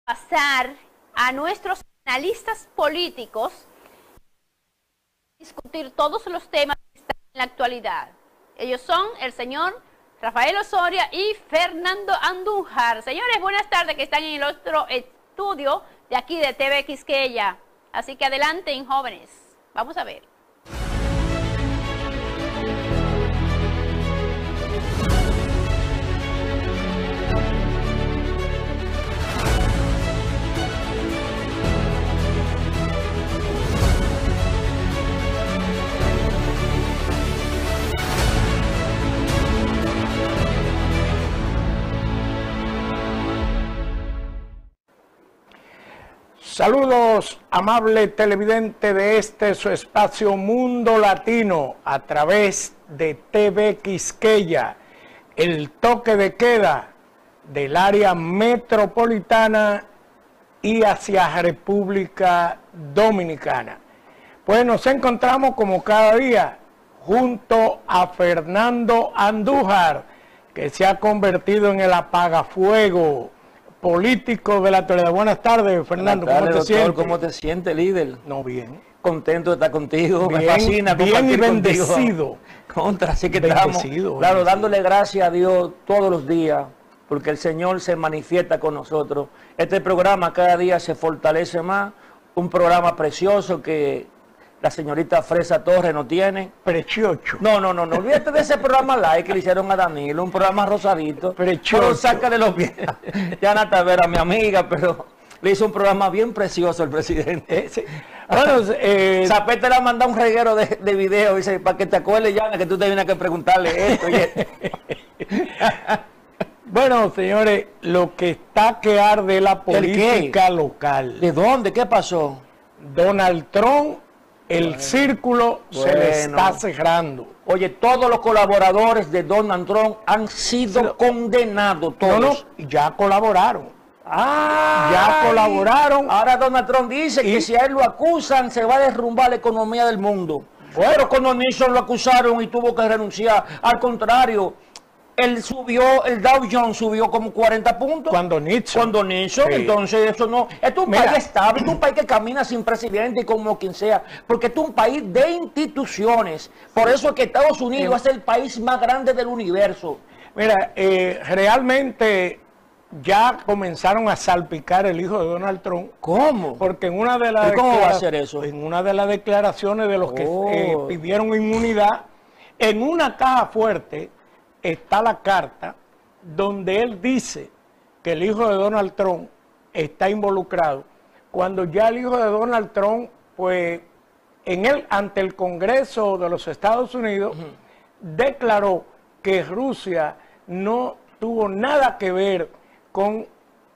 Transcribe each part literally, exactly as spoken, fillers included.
pasar a nuestros analistas políticos a discutir todos los temas que están en la actualidad. Ellos son el señor Rafael Osoria y Fernando Andújar. Señores, buenas tardes, que están en el otro estudio de aquí de T V Quisqueya. Así que adelanten, jóvenes. Vamos a ver. Saludos, amable televidente de este su espacio Mundo Latino a través de T V Quisqueya, el toque de queda del área metropolitana y hacia República Dominicana. Pues nos encontramos como cada día junto a Fernando Andújar, que se ha convertido en el apagafuego político de la actualidad. Buenas tardes, Fernando. Buenas tardes, ¿Cómo te doctor, sientes? ¿Cómo te sientes, líder? No, bien. Contento de estar contigo, Bien, me fascina bien y compartir bendecido. contigo. Contra, así que Bendecido, estamos, bendecido. claro, dándole gracias a Dios todos los días, porque el Señor se manifiesta con nosotros. Este programa cada día se fortalece más, un programa precioso que la señorita Fresa Torres no tiene. Precioso. No, no, no, no, olvídate de ese programa live que le hicieron a Danilo, un programa rosadito. Precioso. Pero sácale los pies. Ya Nata Vera, mi amiga, pero le hizo un programa bien precioso el presidente. Eh, sí. Bueno, eh, Zapete le ha mandado un reguero de, de video, dice, para que te acuerdes, ya, que tú te vienes a preguntarle esto y esto. bueno, señores, lo que está que arde la política local. ¿De dónde? ¿Qué pasó? Donald Trump, el Bueno. círculo se le Bueno. está cerrando. Oye, todos los colaboradores de Donald Trump han sido Pero- condenados, No, no, todos. ya colaboraron. Ah, Ya colaboraron. Ahora Donald Trump dice Y- que si a él lo acusan, se va a derrumbar la economía del mundo. Bueno. Pero cuando Nixon lo acusaron y tuvo que renunciar, al contrario, él subió, el Dow Jones subió como cuarenta puntos. Cuando Nixon. Cuando Nixon, Sí. entonces eso no. Esto es un Mira. país estable, esto es un país que camina sin presidente y como quien sea, porque esto es un país de instituciones. Por eso es que Estados Unidos Sí. es el país más grande del universo. Mira, eh, realmente ya comenzaron a salpicar el hijo de Donald Trump. ¿Cómo? Porque en una de las ¿Y cómo va a declara- hacer eso? En una de las declaraciones de los que Oh. eh, pidieron inmunidad, en una caja fuerte está la carta donde él dice que el hijo de Donald Trump está involucrado, cuando ya el hijo de Donald Trump, pues, en él, ante el Congreso de los Estados Unidos, uh-huh. declaró que Rusia no tuvo nada que ver con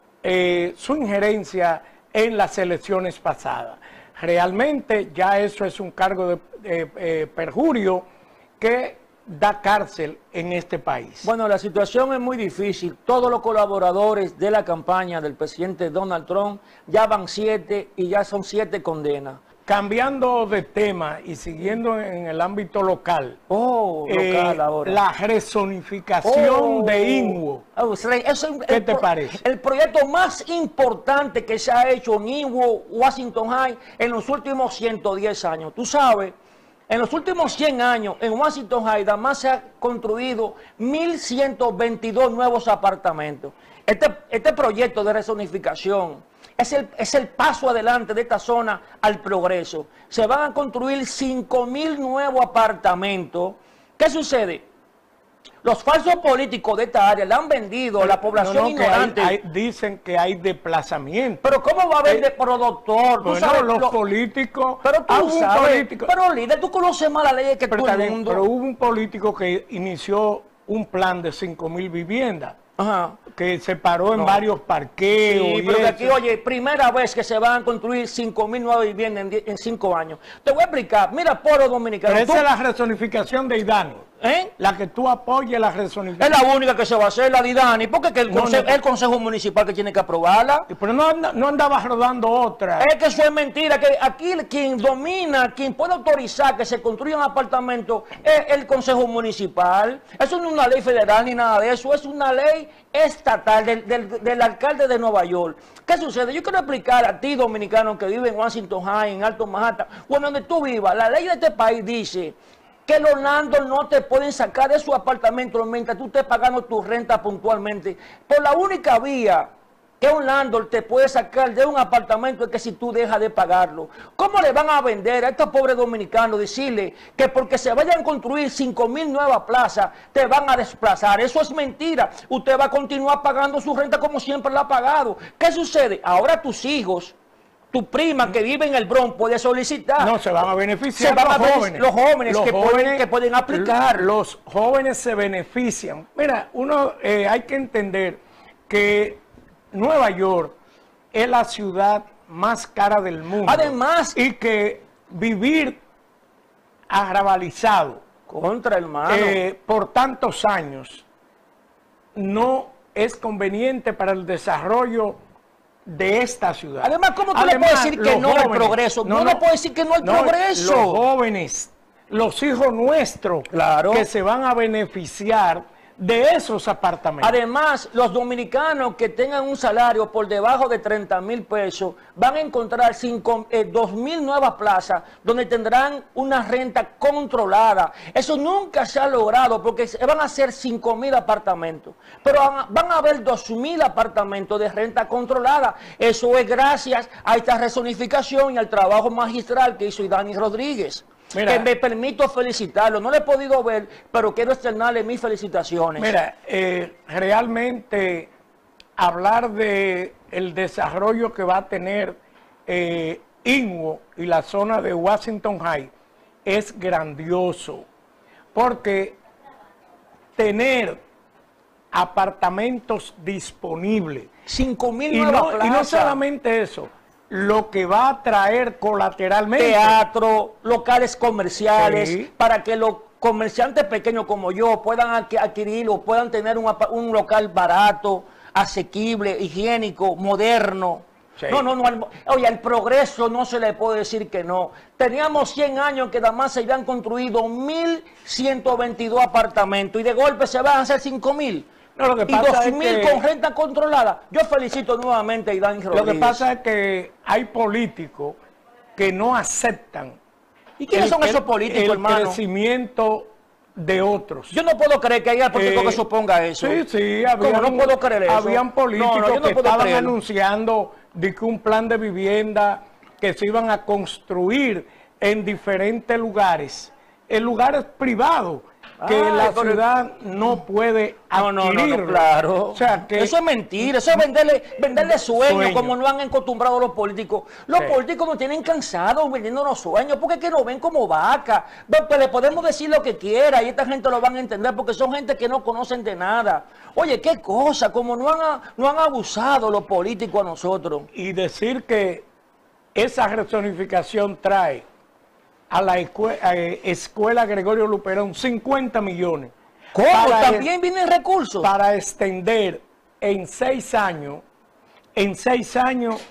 eh, su injerencia en las elecciones pasadas. Realmente ya eso es un cargo de eh, eh, perjurio que da cárcel en este país. Bueno, la situación es muy difícil. Todos los colaboradores de la campaña del presidente Donald Trump ya van siete y ya son siete condenas. Cambiando de tema y siguiendo en el ámbito local, Oh, local eh, ahora. la resonificación Oh. de INWO. Oh, eso es el- ¿Qué el te pro- parece? El proyecto más importante que se ha hecho en INWO, Washington High, en los últimos ciento diez años. Tú sabes, en los últimos cien años, en Washington High, nada más se ha construido mil ciento veintidós nuevos apartamentos. Este, este proyecto de resonificación es el, es el paso adelante de esta zona al progreso. Se van a construir cinco mil nuevos apartamentos. ¿Qué sucede? Los falsos políticos de esta área le han vendido a la población No, no, que hay- ignorante. hay- dicen que hay desplazamiento. Pero ¿cómo va a haber Eh, de productor? Tú Bueno, sabes, los lo- políticos, pero tú hubo un sabes, político, pero líder, tú conoces más la ley que pero, todo está el bien, mundo. pero hubo un político que inició un plan de cinco mil viviendas, Ajá. que se paró en No. varios parqueos. Sí, y pero que eso. aquí, oye, primera vez que se van a construir cinco mil nuevas viviendas en, die- en cinco años. Te voy a explicar. Mira, pueblo dominicano. Pero esa tú- es la resonificación de Idani. ¿Eh? La que tú apoyes la resolución. Es la única que se va a hacer, la de Dani, porque es que el, No, conse no. el Consejo Municipal que tiene que aprobarla. Pero no, anda- no andabas rodando otra. Es que eso es mentira, que aquí quien domina, quien puede autorizar que se construyan apartamentos es el Consejo Municipal. Eso no es una ley federal ni nada de eso, es una ley estatal del, del, del alcalde de Nueva York. ¿Qué sucede? Yo quiero explicar a ti, dominicano, que vive en Washington High, en Alto Manhattan, o donde tú vivas, la ley de este país dice que los landlords no te pueden sacar de su apartamento mientras tú estés pagando tu renta puntualmente. Por la única vía que un landlord te puede sacar de un apartamento es que si tú dejas de pagarlo. ¿Cómo le van a vender a estos pobres dominicanos decirle que porque se vayan a construir cinco mil nuevas plazas te van a desplazar? Eso es mentira. Usted va a continuar pagando su renta como siempre la ha pagado. ¿Qué sucede? Ahora tus hijos, tu prima que vive en el Bronx puede solicitar. No, se van a beneficiar Se van los a benefici- jóvenes. los jóvenes que pueden- que pueden aplicar. Los jóvenes se benefician. Mira, uno eh, hay que entender que Nueva York es la ciudad más cara del mundo. Además- y que vivir arrabalizado Contra, hermano. eh, por tantos años no es conveniente para el desarrollo de esta ciudad. Además, ¿cómo tú le Además, puedes decir que los no al jóvenes- progreso? No le puedes decir que no al progreso. Los jóvenes, los hijos nuestros, Claro. que se van a beneficiar de esos apartamentos. Además, los dominicanos que tengan un salario por debajo de treinta mil pesos van a encontrar cinco, eh, dos mil nuevas plazas donde tendrán una renta controlada. Eso nunca se ha logrado porque se- van a ser cinco mil apartamentos, pero van a, van a haber dos mil apartamentos de renta controlada. Eso es gracias a esta rezonificación y al trabajo magistral que hizo Dani Rodríguez. Mira, que me permito felicitarlo. No le he podido ver, pero quiero externarle mis felicitaciones. Mira, eh, realmente hablar de el desarrollo que va a tener eh, Inwo y la zona de Washington High es grandioso, porque tener apartamentos disponibles cinco mil y nuevas no, y no plazas. solamente eso, lo que va a traer colateralmente Teatro, locales comerciales, Sí. para que los comerciantes pequeños como yo puedan adqui- adquirir o puedan tener un, apa- un local barato, asequible, higiénico, moderno. Sí. No, no, no. al- Oye, al progreso no se le puede decir que no. Teníamos cien años que nada más se habían construido mil ciento veintidós apartamentos y de golpe se van a hacer cinco mil. No, lo que Y pasa dos es mil que- con renta controlada. Yo felicito nuevamente a Idán Rodríguez. Lo que pasa es que hay políticos que no aceptan ¿Y quiénes el- son esos el- políticos, el hermano? crecimiento de otros. Yo no puedo creer que haya político Eh, que suponga eso. Sí, sí, ¿Cómo habían, no puedo creer eso? habían políticos No, no, yo no que puedo estaban creerlo. anunciando de que un plan de vivienda que se iban a construir en diferentes lugares, en lugares privados, que Ay, la pero- ciudad no puede No, no, no, no, adquirirlo. claro. O sea, que eso es mentira, eso es venderle, venderle sueños, Sueño. como no han acostumbrado los políticos. Los Sí. políticos nos tienen cansados vendiendo los sueños, porque es que nos ven como vacas. Ve, pues le podemos decir lo que quiera y esta gente lo van a entender, porque son gente que no conocen de nada. Oye, qué cosa, como no han, a- no han abusado los políticos a nosotros. y decir que esa rezonificación trae a la escue- eh, escuela Gregorio Luperón cincuenta millones. ¿Cómo? Para También vienen recursos. para extender en seis años, en seis años,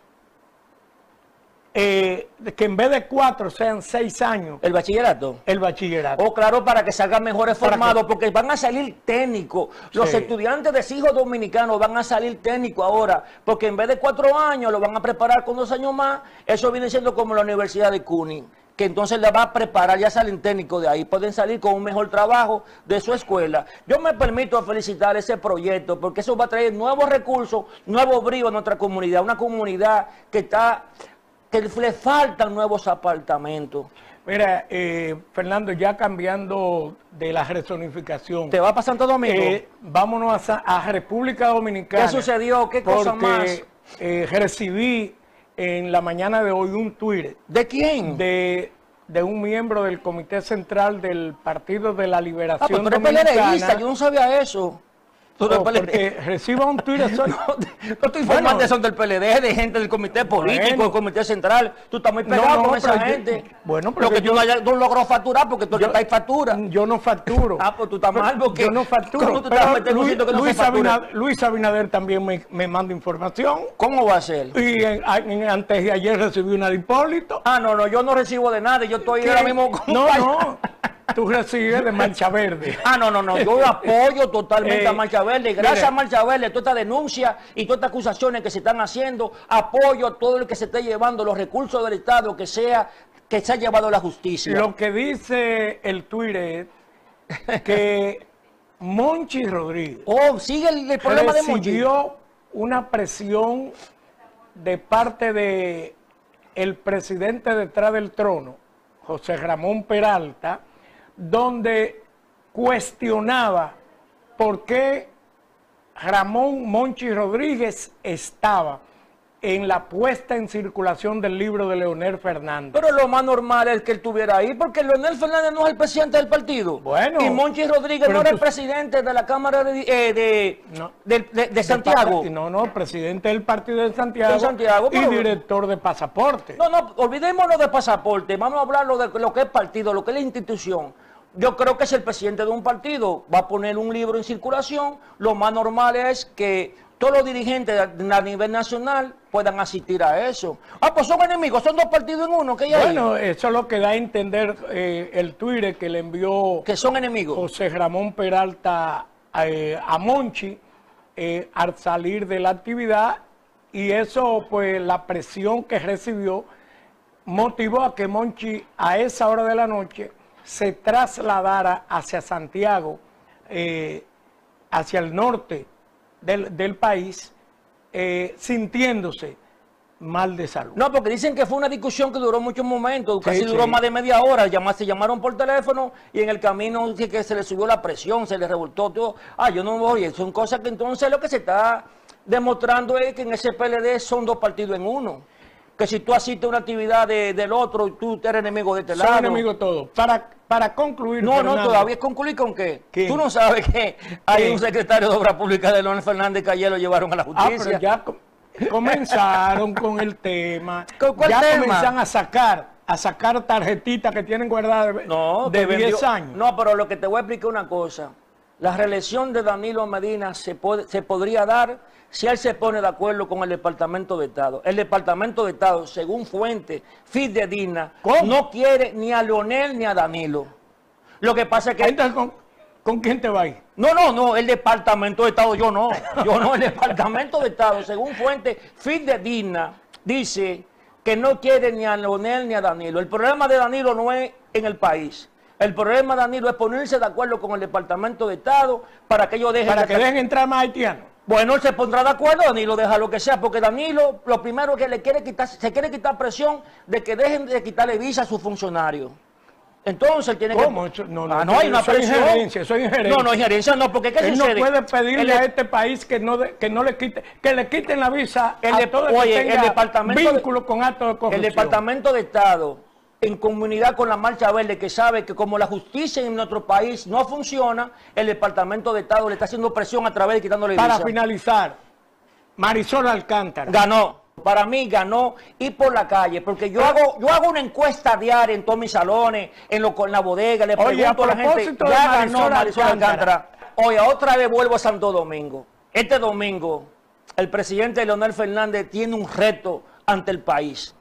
eh, que en vez de cuatro sean seis años El bachillerato. el bachillerato. Oh, claro, para que salgan mejores Para formados, que- porque van a salir técnicos. Los Sí. estudiantes de hijos dominicanos van a salir técnicos ahora, porque en vez de cuatro años lo van a preparar con dos años más. Eso viene siendo como la Universidad de CUNY, que entonces la va a preparar, ya salen técnicos de ahí, pueden salir con un mejor trabajo de su escuela. Yo me permito felicitar ese proyecto, porque eso va a traer nuevos recursos, nuevo brío a nuestra comunidad, una comunidad que está, que le faltan nuevos apartamentos. Mira, eh, Fernando, ya cambiando de la rezonificación, ¿Te va para Santo Domingo? eh, vámonos a, Sa- a República Dominicana. ¿Qué sucedió? ¿Qué cosa porque, más? eh, recibí en la mañana de hoy un tuit ¿De quién? de, de un miembro del Comité Central del Partido de la Ah, Liberación pues tú eres peledeísta, Dominicana. yo no sabía eso. Tú del Oh, P L D. porque reciba un Twitter soy. No, no estoy informando Bueno. son del P L D, de gente del comité político, Bueno. del comité central. Tú estás muy pegado No, no, con esa pero yo- gente. bueno, pero Lo que que tú yo- no, hayas- tú no logró facturar porque tú Yo- estás factura. Yo no facturo. Ah, pues tú estás mal porque... Yo no facturo. ¿Cómo tú te vas a Pero meter en un Luis, sitio que no Luis se factura? Abinader, Luis Abinader también me, me manda información. ¿Cómo va a ser? Y en- en- antes de ayer recibí una de Hipólito. Ah, no, no, yo no recibo de nada. Yo estoy ¿Qué? ahora mismo con No, un no. Tú recibes de Mancha Verde. Ah, no, no, no, yo apoyo totalmente Eh, a Marcha Verde. Gracias mire. a Marcha Verde, todas estas denuncias y todas estas acusaciones que se están haciendo, apoyo a todo el que se esté llevando los recursos del Estado, que sea, que se ha llevado la justicia. Lo que dice el Twitter es que Monchi Rodríguez Oh, sigue el, el problema de Monchi. recibió una presión de parte de el presidente detrás del trono, José Ramón Peralta, donde cuestionaba por qué Ramón Monchi Rodríguez estaba en la puesta en circulación del libro de Leonel Fernández. Pero lo más normal es que él estuviera ahí, porque Leonel Fernández no es el presidente del partido. Bueno, y Monchi Rodríguez pero no era tú- el presidente de la Cámara de, eh, de, No. de- de- de Santiago. No, no, presidente del partido de Santiago, De Santiago, y pero- director de pasaporte. No, no, olvidémonos de pasaporte, vamos a hablar de lo que es partido, lo que es la institución. Yo creo que si el presidente de un partido va a poner un libro en circulación, lo más normal es que todos los dirigentes a a nivel nacional puedan asistir a eso. Ah, pues son enemigos, son dos partidos en uno, que hay ahí, Bueno, eso es lo que da a entender eh, el Twitter que le envió que son enemigos. José Ramón Peralta eh, a Monchi eh, al salir de la actividad, y eso, pues, la presión que recibió motivó a que Monchi a esa hora de la noche se trasladara hacia Santiago, eh, hacia el norte del, del país, eh, sintiéndose mal de salud. No, porque dicen que fue una discusión que duró muchos momentos, Sí, casi duró sí. más de media hora, llama- se llamaron por teléfono y en el camino dice que se le subió la presión, se le revoltó todo. Ah, yo no voy, son cosas que entonces lo que se está demostrando es que en ese P L D son dos partidos en uno. Que si tú asistes a una actividad de- del otro, tú eres enemigo de este Son lado. enemigos todos. Para, para concluir, No, no, Fernando, todavía es concluir con qué. ¿Quién? Tú no sabes que hay ¿Quién? un secretario de Obras Públicas de Leonel Fernández que ayer lo llevaron a la Ah, justicia. pero ya co- comenzaron con el tema. ¿Con cuál ya tema? comienzan a sacar, a sacar tarjetitas que tienen guardadas de, No, de que vendió- diez años. No, pero lo que te voy a explicar una cosa. La reelección de Danilo Medina se, puede- se podría dar si él se pone de acuerdo con el Departamento de Estado. El Departamento de Estado, según fuente fidedigna, ¿Cómo? no quiere ni a Leonel ni a Danilo. Lo que pasa es que... Entonces, ¿con, con quién te va a ir? No, no, no, el Departamento de Estado, yo no. Yo no, el Departamento de Estado, según fuente fidedigna, dice que no quiere ni a Leonel ni a Danilo. El problema de Danilo no es en el país. El problema de Danilo es ponerse de acuerdo con el Departamento de Estado para que ellos dejen... Para de que ata- dejen entrar más haitianos. Bueno, él se pondrá de acuerdo, Danilo deja lo que sea, porque Danilo lo primero que le quiere quitar, se quiere quitar presión de que dejen de quitarle visa a sus funcionarios. Entonces él tiene ¿Cómo? que... Eso- no, no, ah, no, hay una eso es presión. injerencia, eso es injerencia. No, no, injerencia no, porque ¿qué Él no sucede? puede pedirle El- a este país que no, de- que no le quite, que le quiten la visa El a de- todo el que oye, el tenga departamento de- vínculo con actos de corrupción. El Departamento de Estado, en comunidad con la Marcha Verde, que sabe que como la justicia en nuestro país no funciona, el Departamento de Estado le está haciendo presión a través de quitándole Para visa. finalizar, Marisol Alcántara. Ganó. Para mí ganó ir por la calle, porque yo hago yo hago una encuesta diaria en todos mis salones, en, lo, en la bodega, le Oye, pregunto a a la gente, propósito de ya Marisol ganó Marisol Alcántara. Alcántara. Oye, otra vez vuelvo a Santo Domingo. Este domingo, el presidente Leonel Fernández tiene un reto ante el país.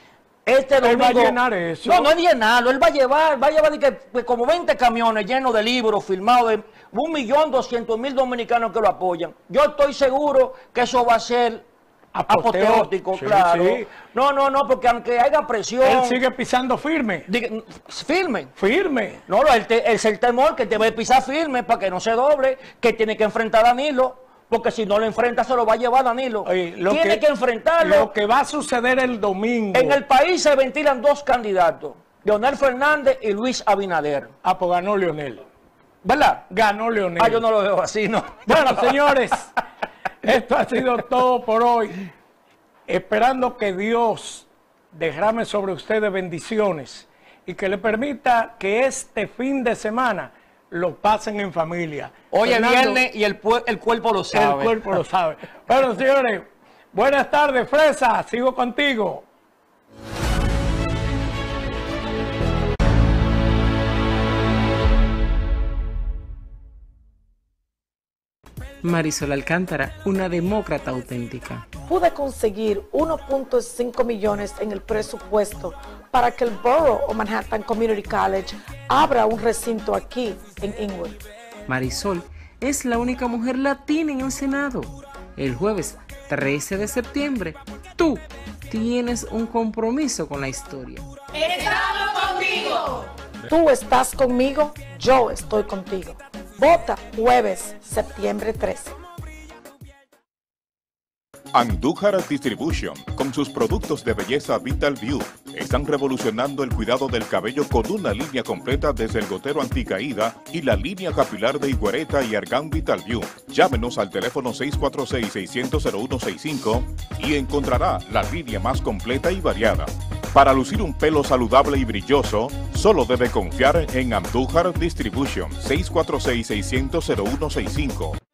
Este Él domingo, va a llenar eso. No, no es llenarlo, él va a llevar, va a llevar de que, pues, como veinte camiones llenos de libros firmados de un millón doscientos mil dominicanos que lo apoyan. Yo estoy seguro que eso va a ser Aposteo- apoteótico, sí, claro. sí. No, no, no, porque aunque haya presión, Él sigue pisando firme. diga- firme. Firme. No, no, el te- es el temor que te va a pisar firme para que no se doble, que tiene que enfrentar a Danilo, porque si no lo enfrenta se lo va a llevar Danilo. Oye, lo tiene que, enfrentarlo. Lo que va a suceder el domingo. En el país se ventilan dos candidatos, Leonel Fernández y Luis Abinader. Ah, pues ganó Leonel. ¿Verdad? Ganó Leonel. Ah, yo no lo veo así, ¿no? Bueno, señores, esto ha sido todo por hoy. Esperando que Dios derrame sobre ustedes bendiciones y que le permita que este fin de semana lo pasen en familia. Hoy es Fernando, viernes y el, pue- el cuerpo lo sabe. el cuerpo lo sabe. Bueno, señores, buenas tardes, Fresa, sigo contigo. Marisol Alcántara, una demócrata auténtica. Pude conseguir uno punto cinco millones en el presupuesto para que el Borough o Manhattan Community College abra un recinto aquí en Inwood. Marisol es la única mujer latina en el Senado. El jueves trece de septiembre, tú tienes un compromiso con la historia. ¡Estamos contigo! Tú estás conmigo, yo estoy contigo. Vota jueves, septiembre trece. Andújar Distribution, con sus productos de belleza Vital View, están revolucionando el cuidado del cabello con una línea completa desde el gotero anticaída y la línea capilar de Higuereta y Argan Vital View. Llámenos al teléfono seis cuatro seis, seis cero cero, cero uno seis cinco y encontrará la línea más completa y variada. Para lucir un pelo saludable y brilloso, solo debe confiar en Andújar Distribution, seis cuatro seis, seis cero cero, cero uno seis cinco.